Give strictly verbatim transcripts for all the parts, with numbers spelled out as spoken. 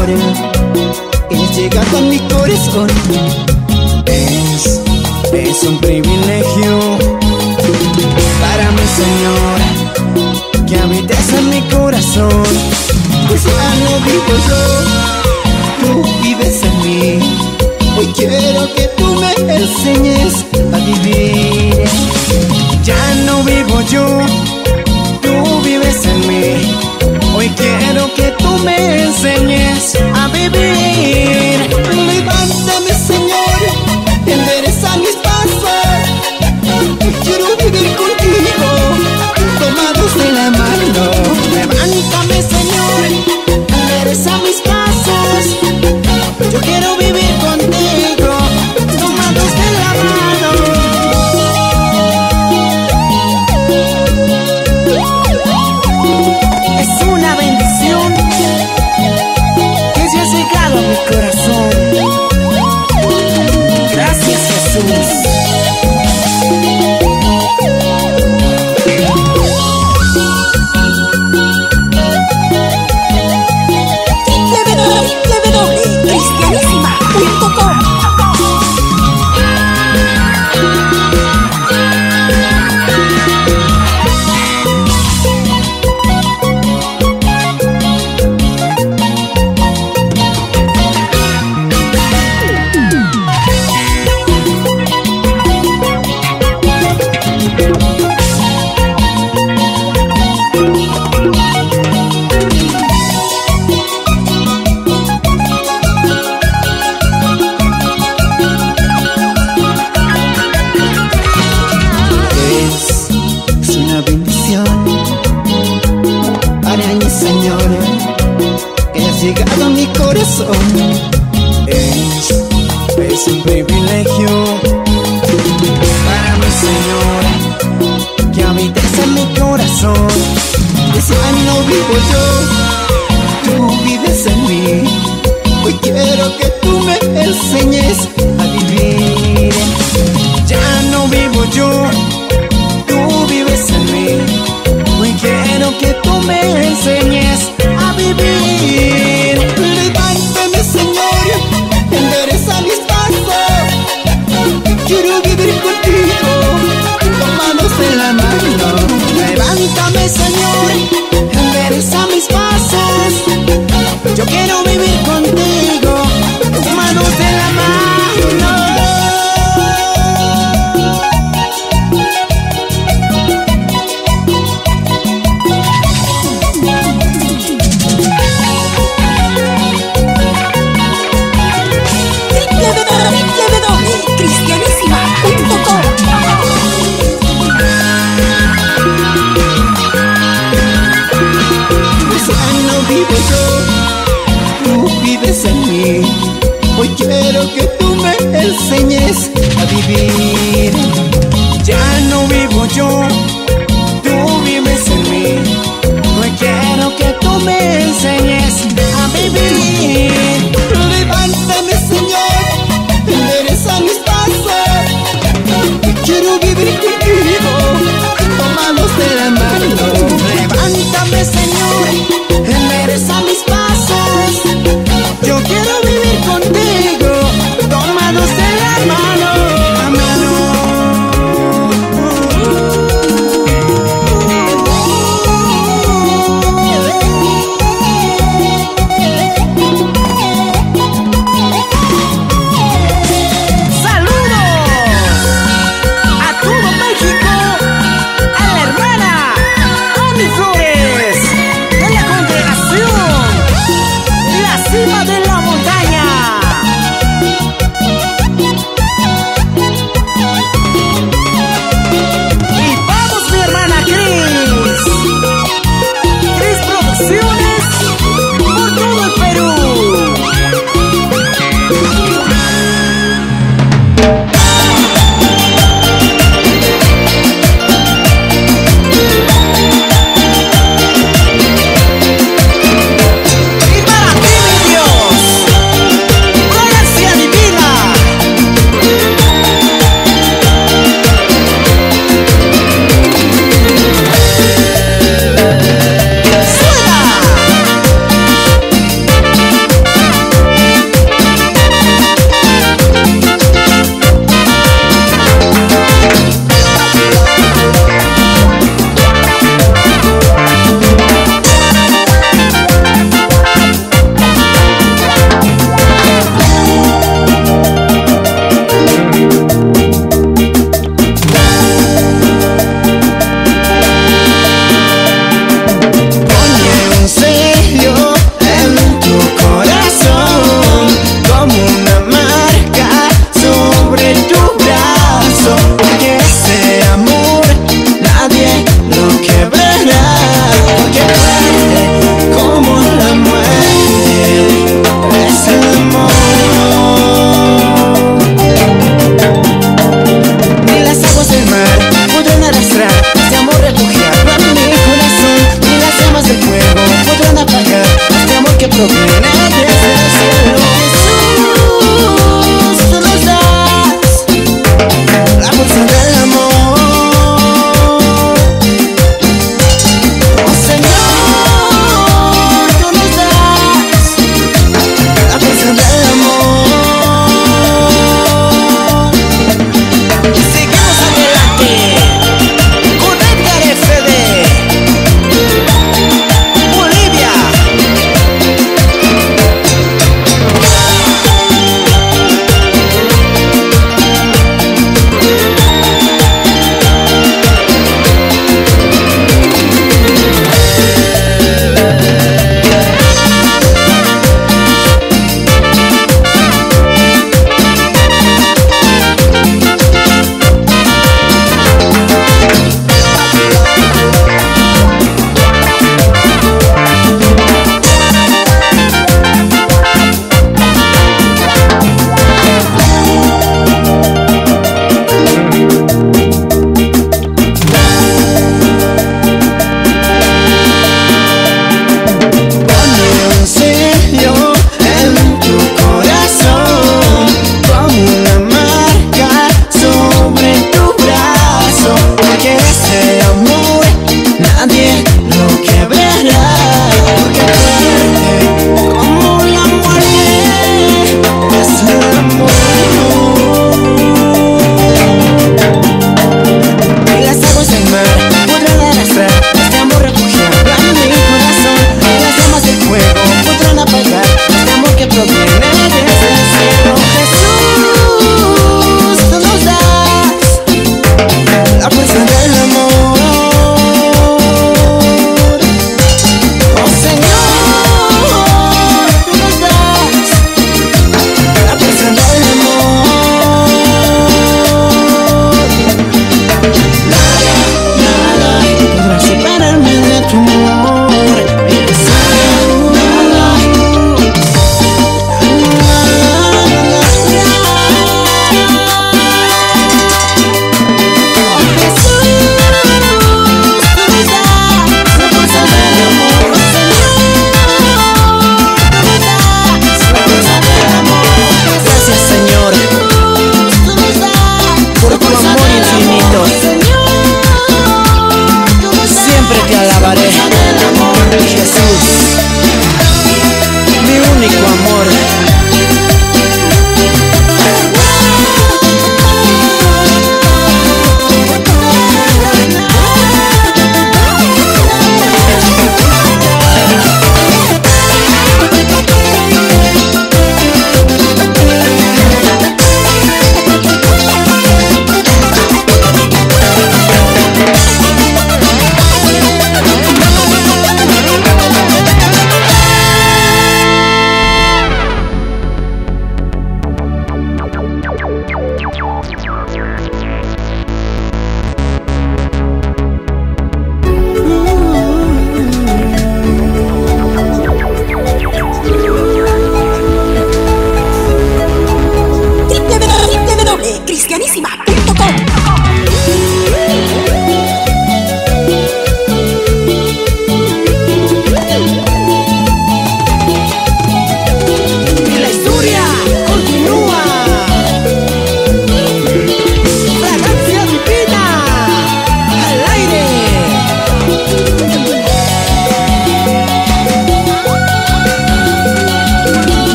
Señor, es llegado a mi corazón. Es, es un privilegio para mi Señor que habites en mi corazón. Pues ya no vivo yo, tú vives en mí. Hoy quiero que tú me enseñes a vivir. Ya no vivo yo, tú vives en mí. Hoy quiero que tú me enseñes a vivir. Levántame, Señor, endereza mis pasos. Quiero vivir contigo, tomados de la mano. Levántame, Señor, endereza mis pasos. Yo quiero vivir contigo, tomados de la mano. Es una bendición que se ha llegado a mi corazón. Gracias, Jesús. Llegado a mi corazón. Es, es un privilegio para mi Señor que habites en mi corazón. Ese año vivo yo, tú vives en mí. Hoy quiero que tú me enseñes a vivir. Ya no vivo yo, tú vives en mí. Hoy quiero que tú me enseñes a vivir. Levántame, Señor, endereza mis pasos. Quiero vivir contigo, tomados de la mano. Levántame, Señor, endereza mis pasos. Yo quiero vivir contigo, tomados de la mano. Hoy quiero que tú me enseñes a vivir. Ya no vivo yo, tú vives en mí. Hoy quiero que tú me enseñes a vivir. Levántame, Señor, endereza mis pasos. Quiero vivir contigo, tomados de la mano. Levántame, Señor, endereza mis pasos. Yo quiero vivir contigo, tomados de la mano, la mano.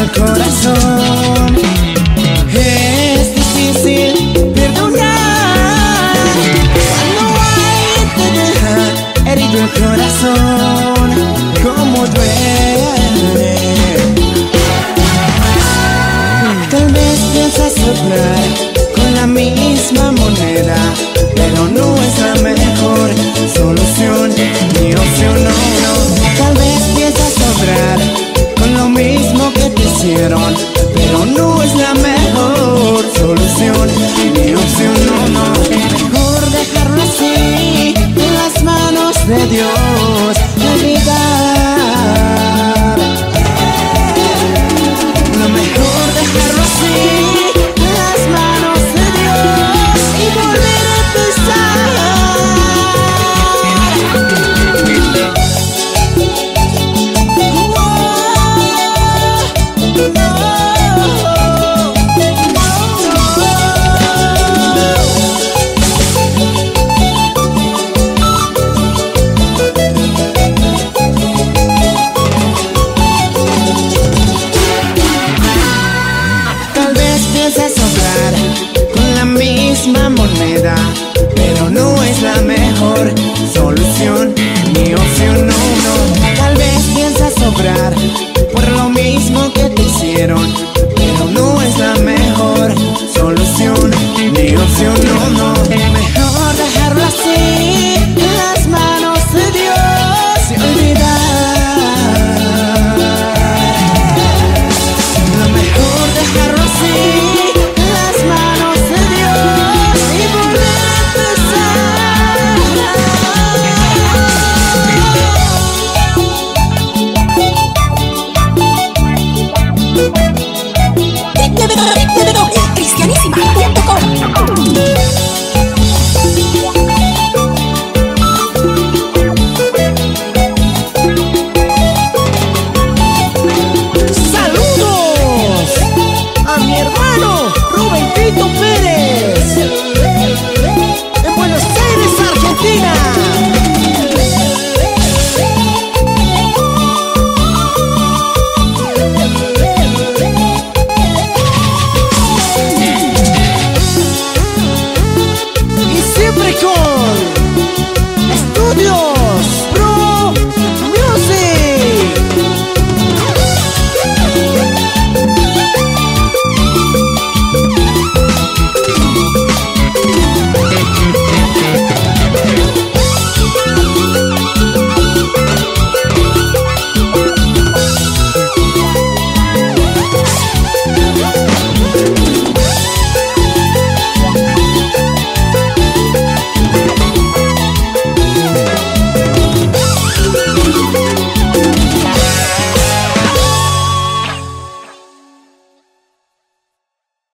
el corazón. Es difícil perdonar cuando alguien te deja herido el corazón. Como duele. Tal vez piensas soplar con la misma moneda, pero no es la mejor solución ni opción, no, no. Tal vez piensas sobrar con lo mismo que te hicieron, pero no es la mejor solución ni opción, no, no. Mejor dejarlo así en las manos de Dios, olvidar. Lo mejor dejarlo así en las manos de Dios y volver a empezar. Moneda, pero no es la mejor solución ni opción, no, no. Tal vez piensas sobrar por lo mismo que te hicieron,